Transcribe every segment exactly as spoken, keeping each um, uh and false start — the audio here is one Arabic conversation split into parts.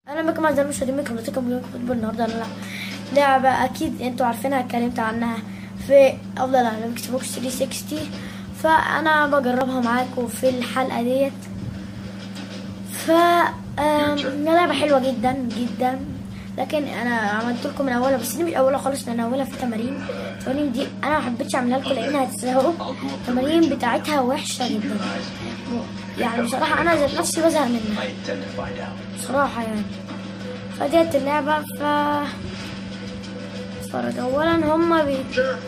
انا بكم اعزائي المشاهدين من قناتكم اليوم فوتبول. النهارده لا لعبه اكيد انتوا عارفينها، اتكلمت عنها في افضل العاب اكس بوكس ثلاثمية وستين، فانا بجربها معاكم في الحلقه ديت. ف لعبه حلوه جدا جدا، لكن انا عملت لكم من اولها، بس دي مش اولها خالص لان اولها في تمارين. التمارين دي انا ما حبيتش اعملها لكم لانها هتزهقوا، التمارين بتاعتها وحشه جدا يعني بصراحه. انا ذات نفسي بزهق منها بصراحه يعني. فديت اللعبه ف اتفرج. اولا هما بي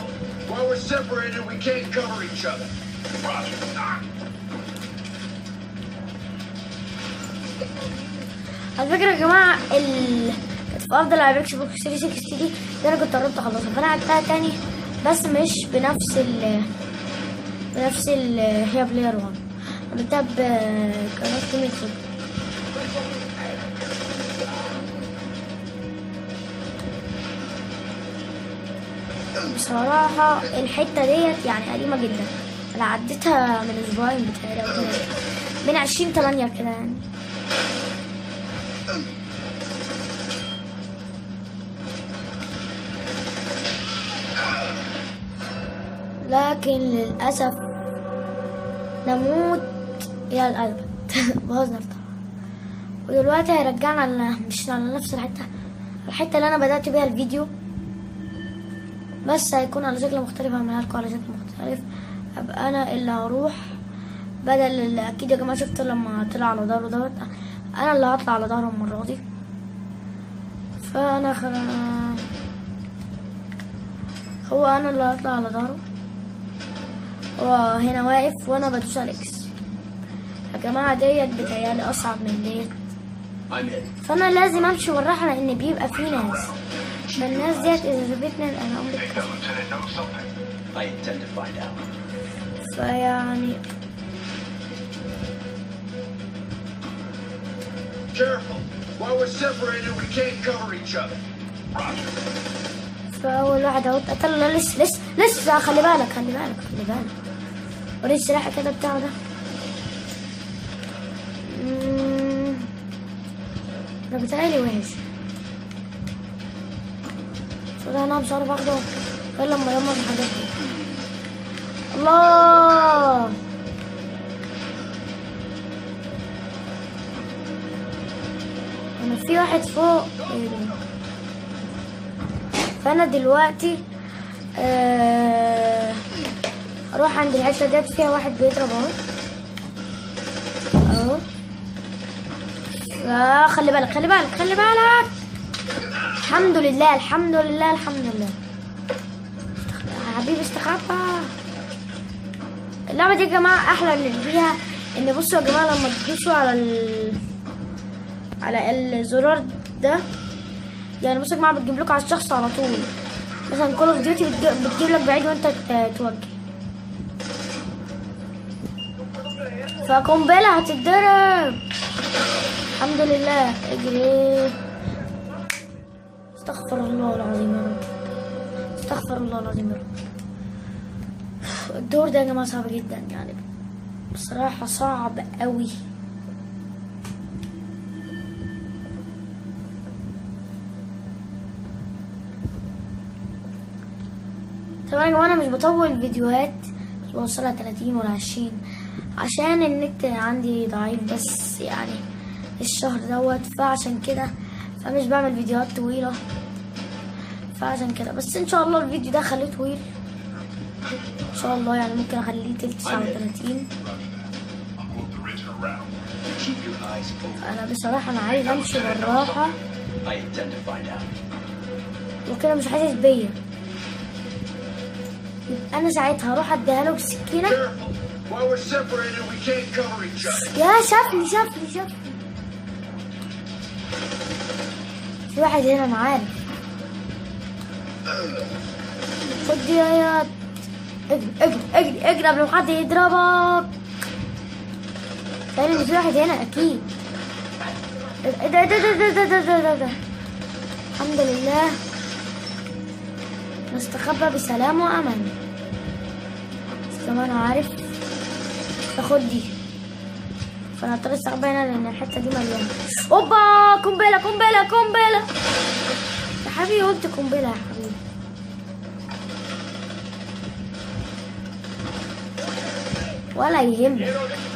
على فكره يا جماعه ال كانت في افضل العاب اكس بوكس ثلاثمية وستين دي, دي انا كنت قربت اخلصها، فانا عدتها تاني بس مش بنفس ال بنفس ال هي بلاير واحد، عملتها بقناه تيمي فوت. بصراحة الحتة ديت يعني قديمة جدا، انا عديتها من اسبوعين بتهيألي او ثلاثة، من عشرين تمانية كده يعني. لكن للأسف نموت يا القلب بهزر طبعا. ودلوقتي هيرجعنا مش على نفس الحتة الحتة اللي أنا بدأت بيها الفيديو، بس هيكون على شكل مختلف، هعملها لكم على شكل مختلف. أبقى أنا اللي هروح بدل اللي أكيد يا جماعة شفتوا لما طلع على ظهره دوت، أنا اللي هطلع على ظهره المرة دي. فأنا خل... هو أنا اللي هطلع على ظهره، هو هنا واقف وانا بدوس على اكس. يا جماعه ديت بتهيألي اصعب من ديت، فانا لازم امشي بالراحه لان بيبقى في ناس، فالناس ديت اذا سابتني انا اقوم فيعني فاول واحد اهو اتقتل. لسه لسه لسه خلي بالك خلي بالك خلي بالك وريني السلاح كده بتاعه ده. اممم ده بتهيألي وحش، فده انا مش عارف اخده غير لما يمر الحاجات دي. الله انا في واحد فوق. فانا دلوقتي أه اروح عند الحته ديت فيها واحد بيضرب اهو اهو. آه خلي بالك خلي بالك خلي بالك. الحمد لله الحمد لله الحمد لله يا حبيبي استخبى. اللعبه دي يا جماعه احلى اللي فيها ان بصوا يا جماعه لما تدوسوا على ال على الزرار ده، يعني بصوا يا جماعه بتجيب لكم على الشخص على طول. مثلا كول اوف ديوتي بتجيب لك بعيد وانت توجه، فقنبله هتتضرب. الحمد لله اجري. استغفر الله العظيم يا رب، استغفر الله العظيم يا رب. الدور ده يا جماعه صعب جدا يعني بصراحه، صعب قوي. طبعا يا جماعه انا مش بطول فيديوهات، مش بوصلها تلاتين ولا عشرين عشان النت عندي ضعيف بس يعني الشهر دوت، فعشان كده فمش بعمل فيديوهات طويله، فعشان كده. بس ان شاء الله الفيديو ده خليه طويل ان شاء الله، يعني ممكن اخليه تلت ساعه وتلاتين. انا بصراحه انا عايز امشي بالراحه وكده مش حاسس بيا، انا ساعتها هروح اديها له بالسكينه. يا شافني شافني شافني في واحد هنا انا عارف. خد دي يا اجري اجري اجري اجري قبل ما حد يضربك. تاني في واحد هنا اكيد. ايه ده ايه ده ده ده ده ده ده الحمد لله نستخبى بسلام وامان. بس كمان عارف تاخد دي فانا هضطر استخبى هنا لان الحته دي مليانه. اوبا قنبله قنبله قنبله يا حبيبي، قلت قنبله يا حبيبي. ولا يهمك.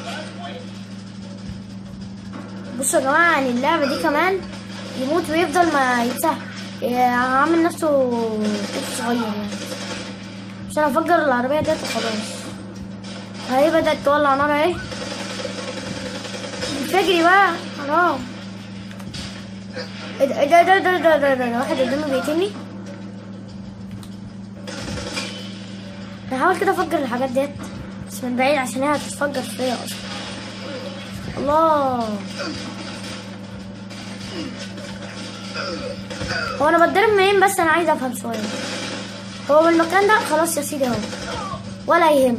بصوا يا جماعه، يعني اللعبه دي كمان يموت ويفضل ما يتسهل، عامل نفسه طفل صغير يعني، عشان افجر العربيه ديت وخلاص. اهي بدات تولع نار اهي. تجري بقى حرام. ايه ده ايه ده ده ده ده ده ده واحد قدامي بيقتلني. بحاول كده افجر الحاجات ديت بس من بعيد عشان هي هتتفجر فيا اصلا. الله، هو انا بتضرب منين بس؟ انا عايز افهم شويه. هو بالمكان ده خلاص يا سيدي اهو، ولا يهمك.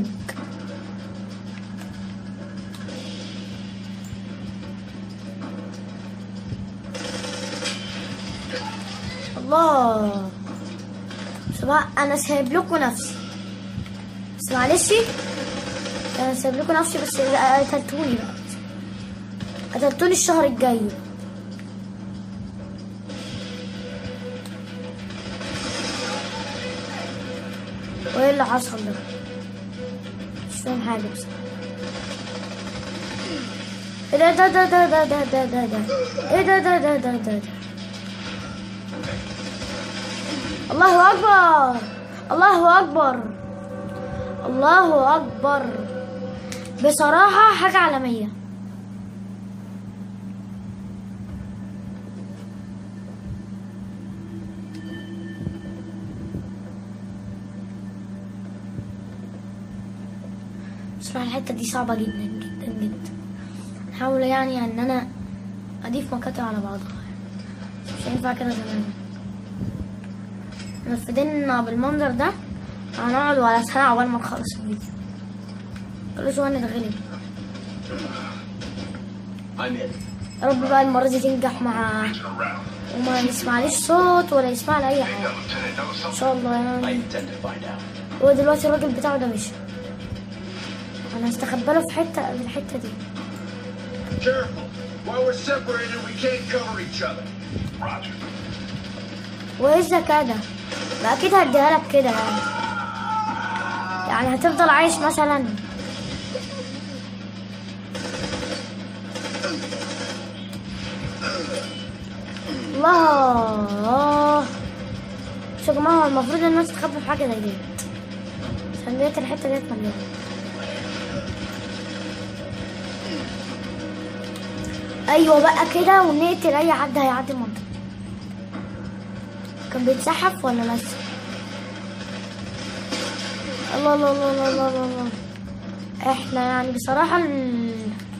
الله، سبحان، انا سايب لكم نفسي بس معلش، انا سايب لكم نفسي بس قتلتوني بقى، قتلتوني الشهر الجاي. وايه اللي حصل ده؟ مش فاهم حاجه بس. ايه ده ده ده ده ده ده ده ده ده ايه ده ده ده ده ده الله اكبر الله اكبر الله اكبر، بصراحه حاجه عالميه. بصراحه الحته دي صعبه جدا جدا جدا. هحاول يعني ان انا اضيف مقاطع على بعضها، مش هينفع كده زمان. لو فضلنا بالمنظر ده هنقعد ولا سنة عقبال ما نخلص الفيديو. كل شوية نتغلب. يا رب بقى المرة دي تنجح مع وما يسمعليش صوت ولا يسمع لي أي حاجة إن شاء الله يعني. هو دلوقتي الراجل بتاعه ده مشي، أنا هستخبى له في حتة في الحتة دي. وايه الذكاء ده؟ لا اكيد هديها لك كده يعني، يعني هتفضل عايش مثلا. الله، شو يا جماعه، المفروض الناس تخبي في حاجه زي دي عشان ديت الحته ديت مليانه. ايوه بقى كده، ونقتل اي حد هيعدي المنطقه. كان بيتسحب ولا لسه؟ الله الله الله الله الله الله الله. احنا يعني بصراحة ال...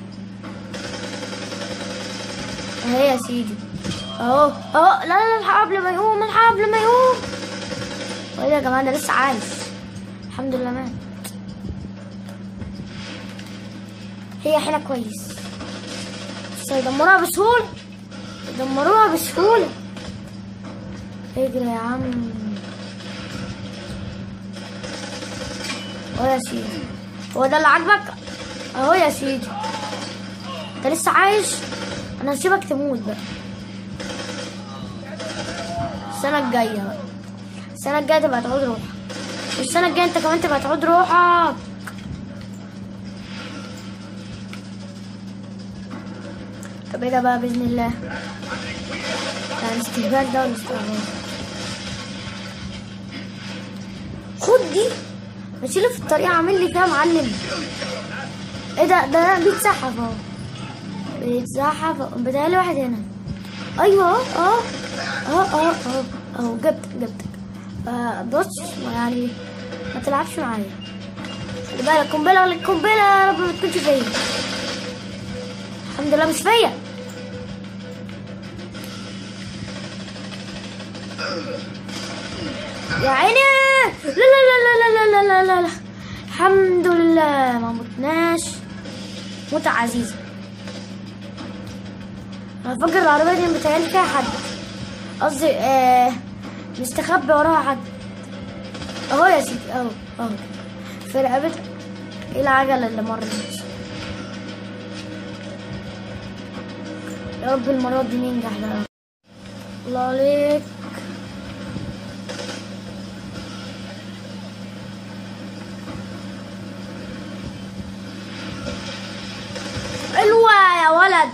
اهي يا سيدي اهو اهو. لا لا الحق قبل ما يقوم، الحق قبل ما يقوم. وايه يا جماعة، ده لسه عايش الحمد لله مات. هي حيلة كويس بس هيدمروها بسهولة، يدمروها بسهولة. اجري يا عم. اهو يا سيدي، هو ده اللي عاجبك؟ اهو يا سيدي، انت لسه عايش. انا هسيبك تموت بقى السنة الجاية بقى. السنة الجاية تبقى تعود روحك، والسنة الجاية انت كمان تبقى تعود روحك. طب ايه ده بقى بإذن الله؟ يعني استهبال ده ولا استهبال؟ خد دي بشيله في الطريق، عامل لي فيها معلم. ايه ده ده بيتسحب اهو، بيتسحب. بتهيألي واحد هنا. ايوه اهو اهو اهو اهو اهو اهو. جبتك جبتك. بص يعني ما تلعبش معايا، خلي بالك. قنبله ولا قنبله، يا رب ما تكونش فيا. الحمد لله مش فيا. يا عيني، لا لا لا لا لا لا لا لا، الحمد لله ما متناش موتة عزيزة. انا فاكر العربية دي متهيألي فيها حد، قصدي آه مستخبي وراها حد. اهو يا سيدي اهو اهو في رقبتك. ايه العجلة اللي مرت؟ يا رب المرة دي ننجح ده. الله عليك. حلوة يا ولد.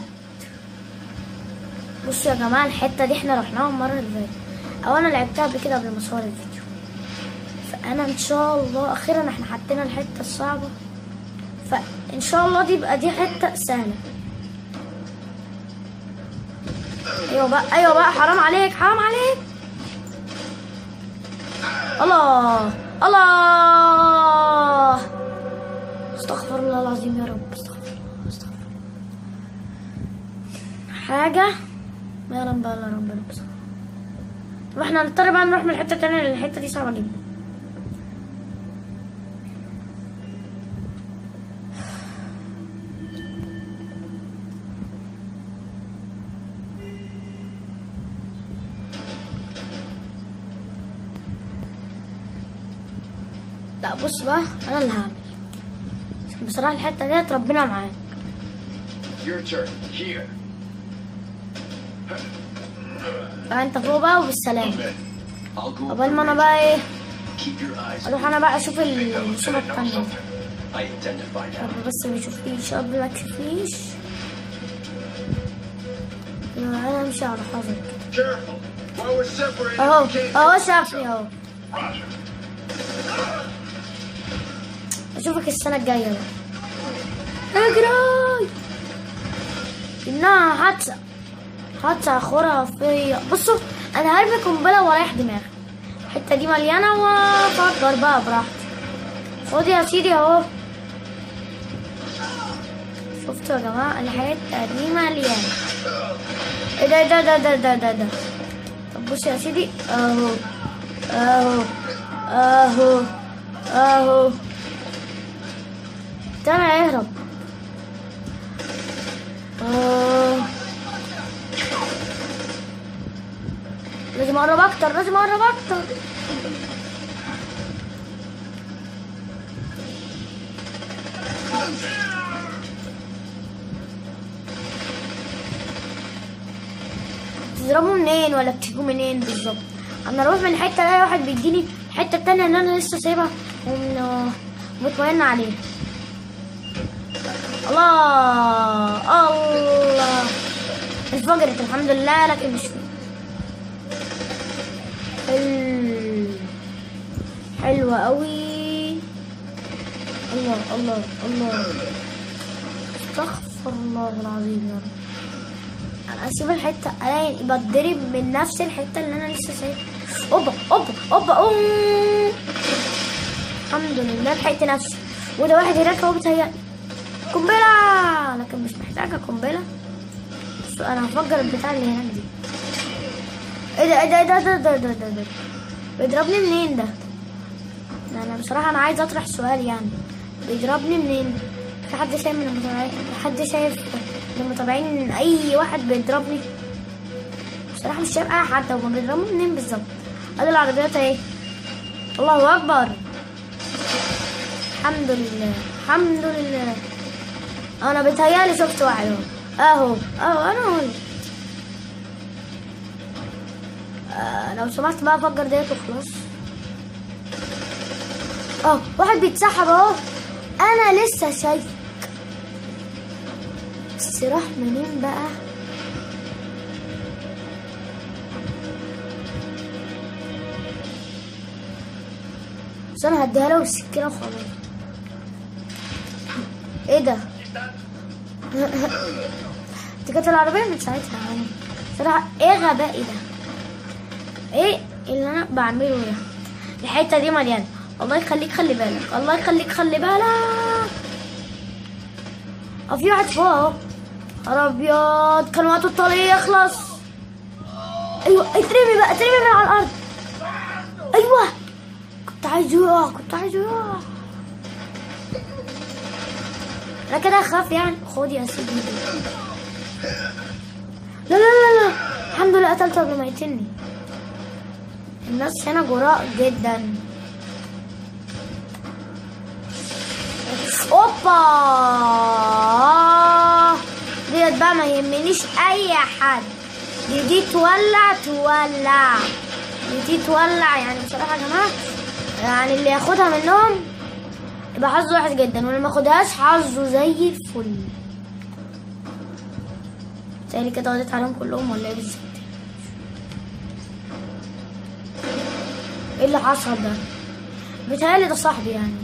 بصوا يا جماعة الحتة دي احنا رحناها المرة اللي فاتت، او انا لعبتها قبل كده قبل ما اصور الفيديو، فانا ان شاء الله اخيرا احنا حطينا الحتة الصعبة، فان شاء الله دي يبقى دي حتة سهلة. ايوه بقى ايوه بقى، حرام عليك حرام عليك. الله الله، استغفر الله العظيم يا رب، استغفر الله استغفر الله. حاجة ما يعلم بقى الا ربنا بصراحة. طب احنا هنضطر بقى نروح من الحتة التانية لان الحتة دي صعبة جدا. لا بص بقى انا اللي هعمل بصراحة الحتة ديت ربنا معاك. بقى انت فوق بقى وبالسلامة. قبل ما انا بقى ايه اروح انا بقى اشوف المصيبة التانية. رب بس ما يشوفنيش، رب ما تشوفنيش. انا مش على حظك اهو اهو شافني اهو. اشوفك السنة الجاية بقى. اجري انها حادثة حادثة خرافية. بصوا انا هرمي قنبلة ورايح دماغي. الحتة دي مليانة وافكر بقى براحتي. خد يا سيدي اهو. شفتوا يا جماعة الحتة دي مليانة. ايه ده ده ده ده ده ده ده. طب بص يا سيدي اهو اهو اهو اهو. تعالى اهرب. آه. لازم اقرب اكتر لازم اقرب اكتر. بتضربوا منين ولا بتجوا منين بالظبط؟ انا اروح من حته الاقي واحد بيديني الحته التانية اللي انا لسه سايبها ومطمئن عليها. الله الله انفجرت الحمد لله لكن مش حلو. حلوة قوي. الله الله الله استغفر الله العظيم يا رب. انا اسيب الحته الاقي بتضرب من نفس الحته اللي انا لسه سايبها. اوبا اوبا اوبا اوم. الحمد لله لحقت نفسي. وده واحد هناك اهو بيتهيألي قنبله لكن مش محتاجه قنبله. انا هفجر البتاع اللي هناك دي. ايه ده ايه ده ايه ده ده ده ده ده ده بيضربني منين ده؟ انا بصراحه انا عايز اطرح سؤال يعني بيضربني منين؟ في حد شايف من المتابعين؟ حد شايف من المتابعين اي واحد بيضربني؟ بصراحه مش شايف اي حد. هما بيضربوني منين بالظبط؟ ادي العربيات اهي. الله اكبر. الحمد لله الحمد لله. انا بيتهيألي شفت واحد اهو اهو انا اهو. آه لو سمحت بقى افجر ديت وخلاص. اه واحد بيتسحب اهو. انا لسه شايف بس راح منين بقى؟ بس انا هديها له بالسكينه وخلاص. ايه ده؟ دي كانت العربيه من ساعتها يعني. صراحه ايه غبائي ده؟ ايه اللي انا بعمله ده؟ الحته دي مليانه. الله يخليك خلي بالك الله يخليك خلي بالك. اه في واحد فوق اهو. يا ابيض كان وقت الطريق يخلص. ايوه اترمي بقى اترمي من على الارض. ايوه كنت عايزه يقع كنت عايزه يقع. انا كده اخاف يعني. خد يا سيدي. لا لا لا لا الحمد لله قتلته قبل ما يقتلني. الناس هنا جراء جدا. اوبا ديت بقى بقى ما يهمنيش اي حد. دي دي تولع تولع دي دي تولع يعني بصراحة يا جماعة، يعني اللي ياخدها منهم يبقى حظه وحش جدا، واللي ما ياخدهاش حظه زي الفل. تاني كده قضيت عليهم كلهم ولا ايه بالظبط؟ ايه اللي حصل ده؟ بيتهيألي ده صاحبي يعني.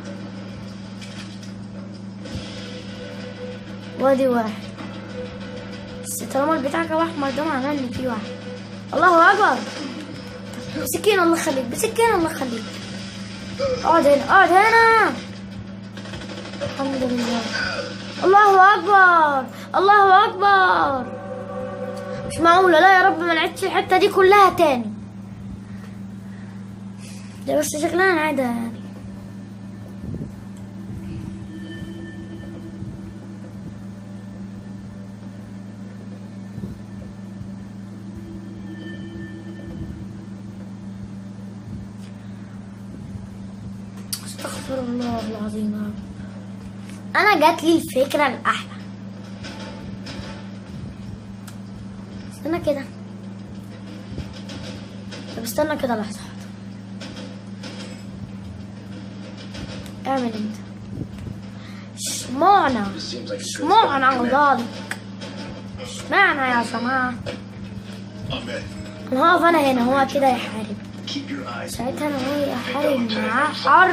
وادي واحد، بس طالما البتاع كده احمر ده معناه ان في واحد. الله اكبر، بسكينة الله يخليك، بسكينة الله يخليك. اقعد هنا اقعد هنا. الحمد لله. الله اكبر الله اكبر. مش معقولة، لا يا رب ما نعدش الحتة دي كلها تاني. ده بس شكلها نعيدها يعني. استغفر الله العظيم يا رب. انا جات لي الفكره الاحلى. استنى كده، طب استنى كده لحظه. اعمل انت. اشمعنى اشمعنى ذلك؟ اشمعنى يا جماعه؟ انا هقف انا هنا، هو كده يحارب. ساعتها انا هو يحارب معاه حرب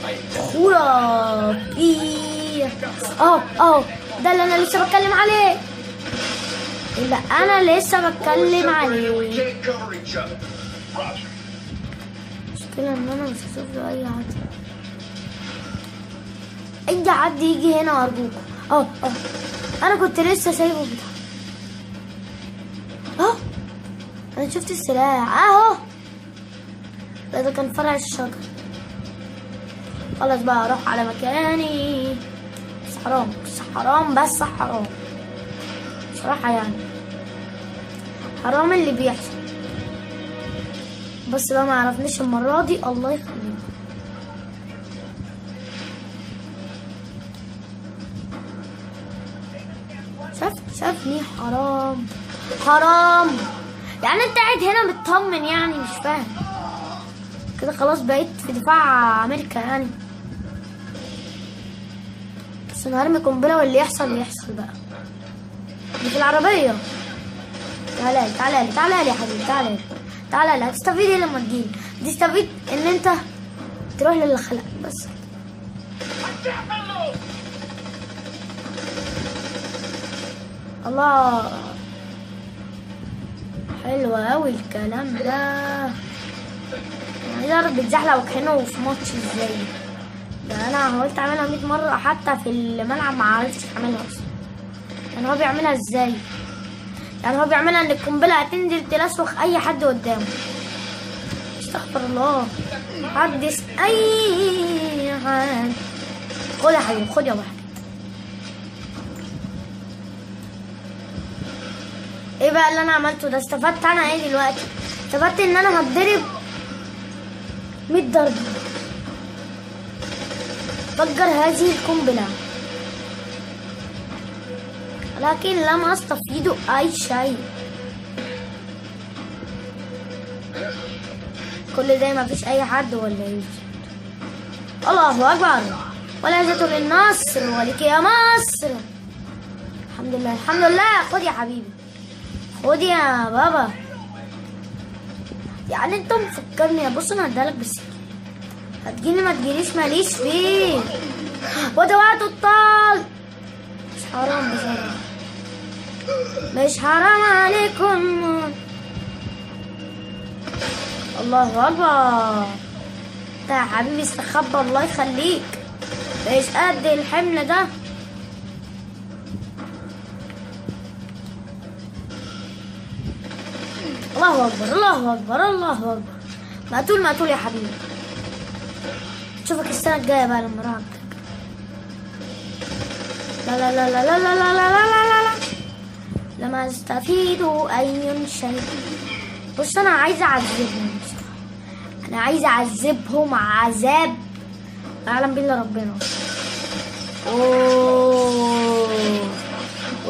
خرافية. اهو اهو ده اللي انا لسه بتكلم عليه، اللي انا لسه بتكلم عليه. المشكلة ان انا مش هشوف له اي حد، اي حد يجي هنا ارجوكم. اهو اهو انا كنت لسه سايبه بتاع اهو. انا شفت السلاح اهو، ده ده كان فرع الشجر. خلاص بقى اروح على مكاني. بس حرام بس حرام بس حرام بصراحة يعني، حرام اللي بيحصل. بس بقى ما عرفنيش المرة دي، الله يخليك. شاف شافني. حرام حرام يعني انت قاعد هنا مطمن يعني؟ مش فاهم كده. خلاص بقيت في دفاع امريكا يعني. بس انا هرمي قنبله واللي يحصل اللي يحصل بقى. دي في العربيه. تعالى تعالى تعالى يا حبيبي، تعالى تعالى. هتستفيد ايه لما تجيلي؟ تستفيد ان انت تروح للي خلق بس. الله حلو اوي الكلام ده. يقدر بيتزحلق وكأنه في ماتش ازاي ده. انا حاولت اعملها مية مرة حتى في الملعب ما عرفتش اعملها اصلا. يعني هو بيعملها ازاي؟ يعني هو بيعملها ان القنبلة هتنزل تلسوخ اي حد قدامه. استغفر الله. حدث اي حد. خد يا حبيبي خد يا واحد. ايه بقى اللي انا عملته ده؟ استفدت انا ايه دلوقتي؟ استفدت ان انا هتضرب مية ضربة. فجر هذه القنبلة، لكن لم استفيد اي شيء. كل ده ما فيش اي حد ولا ايه؟ الله اكبر. والعزة للنصر ولك يا مصر. الحمد لله الحمد لله. خد يا حبيبي خد يا بابا. يعني انت مفكرني؟ بص انا هديلك بالسكين، هتجيني ما تجيليش ماليش فيه. وده وقت الطال. مش حرام بصراحة، مش حرام عليكم. الله اكبر. انت يا حبيبي استخبى الله يخليك، مش قد الحمل ده. الله اكبر الله اكبر الله اكبر. مقتول مقتول يا حبيبي. اشوفك السنة الجاية بقى لما اروح. لا لا لا لا لا لا لا لا لا لا لا لما استفيد اي شيء. بص انا عايزة اعذبهم، انا عايزة اعذبهم عذاب ما يعلم بالله ربنا. اوه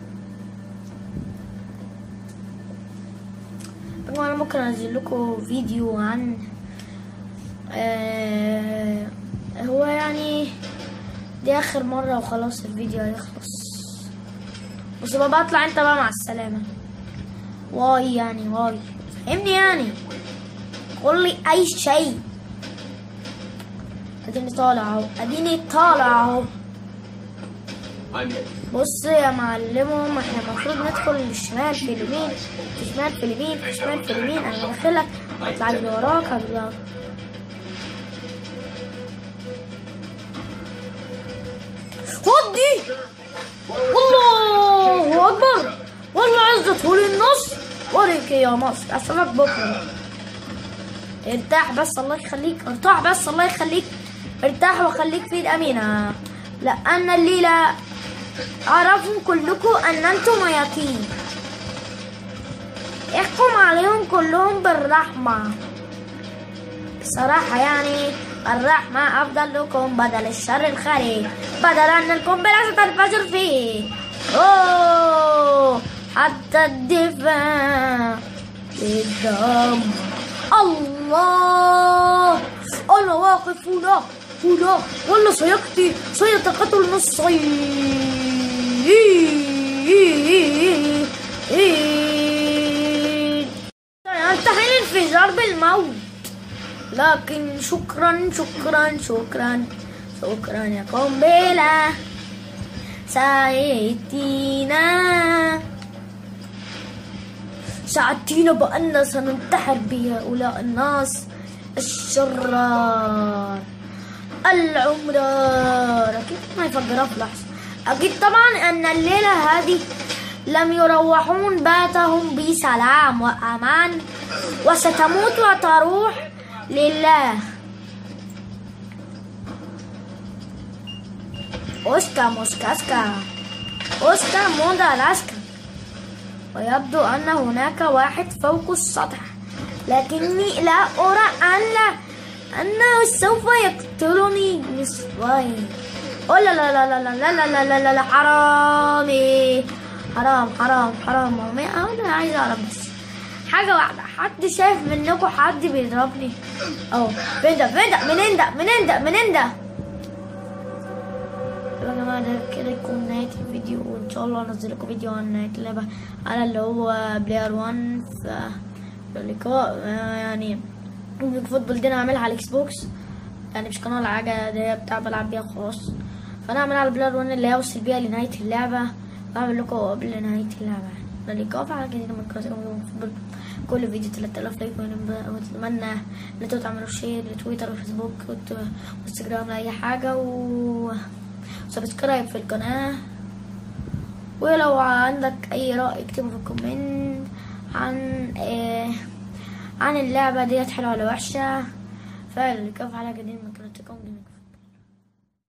طبعا انا ممكن انزل لكم فيديو عن آه هو يعني دي اخر مرة وخلاص الفيديو هيخلص، بس بقى بطلع انت بقى مع السلامة. واي يعني واي فهمني يعني، قول لي اي شيء. اديني طالع اهو، اديني طالع اهو. بص يا معلمهم، احنا المفروض ندخل الشمال في اليمين، في شمال في اليمين، في شمال في اليمين. انا داخلك هطلع اللي وراك هطلع. خد دي، الله اكبر، والله عزت هولي النص وريك يا مصر. اشوفك بكره. ارتاح بس الله يخليك، ارتاح بس الله يخليك، ارتاح وخليك في الامينه، لان الليله اعرفوا كلكم ان انتم مياتين. احكم عليهم كلهم بالرحمه، بصراحه يعني الرحمه افضل لكم بدل الشر الخارج، بدل ان القنبله ستنفجر فيه. اوه حتى الدفاع بالدم. الله انا واقف هنا هنا، والله سيقتل سيتقتل نصين. سينتهي الانفجار بالموت، لكن شكرا شكرا شكرا شكرا يا قنبلة ساعدتينا، ساعدتينا بأن سننتحر بهؤلاء الناس الشرار العمرار. أكيد ما يفجرها في لحظة. أكيد طبعا أن الليلة هذه لم يروحون باتهم بسلام وأمان، وستموت وتروح لله. أوسكا موسكاسكا أوسكا مودالاسكا. ويبدو أن هناك واحد فوق السطح، لكني لا أرى أن لا أنه سوف يقتلني نصفين. أوه لا لا لا لا لا لا لا لا لا حرامي، حرام حرام حرام. أنا عايز أعرف بس حاجة واحدة، حد شايف منكم حد بيضربني؟ أهو فين ده فين ده منين ده منين ده منين ده؟ يا جماعة ده كده يكون نهاية الفيديو، وإن شاء الله أنزل لكم فيديو عن نهاية اللعبة على اللي هو بلاير وان. في اللقاء يعني فوتبول دي أنا هعملها على الإكس بوكس، يعني مش قناة الحاجة دي بتاع بلعب بيها خلاص، فأنا هعملها على بلاير وان اللي هيوصل بيها لنهاية اللعبة، وأعمل لكم قبل نهاية اللعبة. اللقاء في حلقة جديدة من قناة فوتبول. كل فيديو تلات آلاف لايك، ونتمنى ان انتوا تعملوا شير لتويتر وفيسبوك وانستجرام لاي حاجه، و سبسكرايب في القناه. ولو عندك اي راي اكتبه في الكومنت عن إيه عن اللعبه ديت حلوه ولا وحشه. فاللقاء في حلقه جديده من